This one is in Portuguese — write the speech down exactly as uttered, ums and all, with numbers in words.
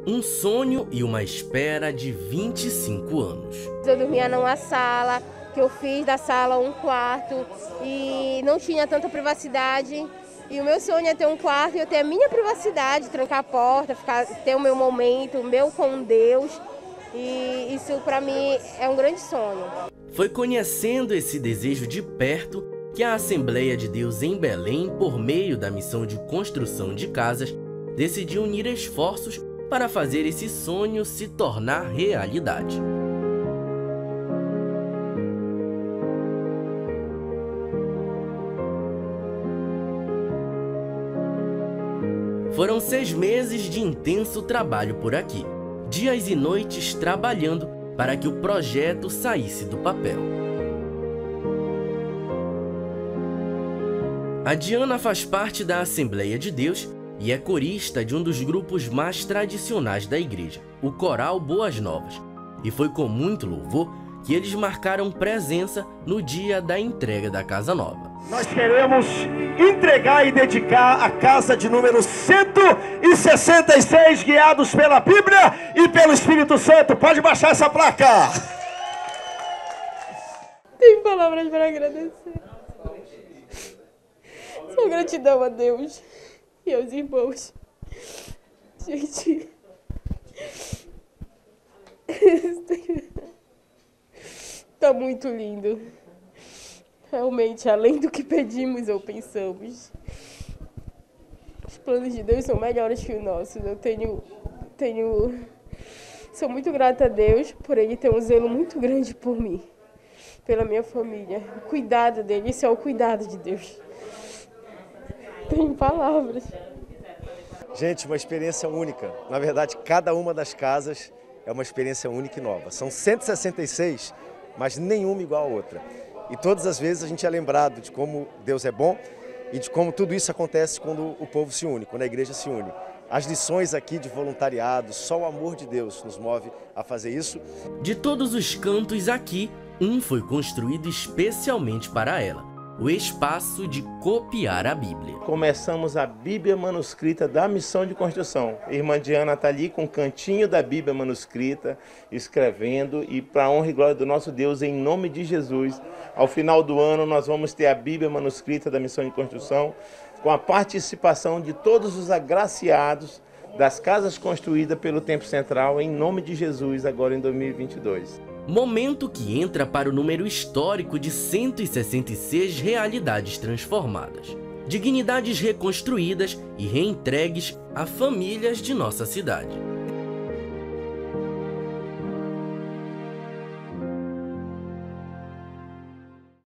Um sonho e uma espera de vinte e cinco anos. Eu dormia numa sala, que eu fiz da sala um quarto e não tinha tanta privacidade. E o meu sonho é ter um quarto e eu ter a minha privacidade, trancar a porta, ficar, ter o meu momento, o meu com Deus. E isso para mim é um grande sonho. Foi conhecendo esse desejo de perto que a Assembleia de Deus em Belém, por meio da missão de construção de casas, decidiu unir esforços para fazer esse sonho se tornar realidade. Foram seis meses de intenso trabalho por aqui, dias e noites trabalhando para que o projeto saísse do papel. A Diana faz parte da Assembleia de Deus e é corista de um dos grupos mais tradicionais da igreja, o Coral Boas Novas, e foi com muito louvor que eles marcaram presença no dia da entrega da casa nova. Nós queremos entregar e dedicar a casa de número cento e sessenta e seis, guiados pela Bíblia e pelo Espírito Santo. Pode baixar essa placa. Tem palavras para agradecer. Só gratidão a Deus e aos irmãos. Gente, tá muito lindo. Realmente, além do que pedimos ou pensamos, os planos de Deus são melhores que os nossos. Eu tenho, tenho, sou muito grata a Deus por Ele ter um zelo muito grande por mim, pela minha família. O cuidado dele, isso é o cuidado de Deus. Tem palavras. Gente, uma experiência única. Na verdade, cada uma das casas é uma experiência única e nova. São cento e sessenta e seis, mas nenhuma igual a outra. E todas as vezes a gente é lembrado de como Deus é bom e de como tudo isso acontece quando o povo se une, quando a igreja se une. As lições aqui de voluntariado, só o amor de Deus nos move a fazer isso. De todos os cantos aqui, um foi construído especialmente para ela. O espaço de copiar a Bíblia. Começamos a Bíblia manuscrita da missão de construção. A irmã Diana está ali com o cantinho da Bíblia manuscrita, escrevendo, e para a honra e glória do nosso Deus, em nome de Jesus, ao final do ano nós vamos ter a Bíblia manuscrita da missão de construção, com a participação de todos os agraciados das casas construídas pelo Tempo Central, em nome de Jesus, agora em dois mil e vinte e dois. Momento que entra para o número histórico de cento e sessenta e seis realidades transformadas, dignidades reconstruídas e reentregues a famílias de nossa cidade.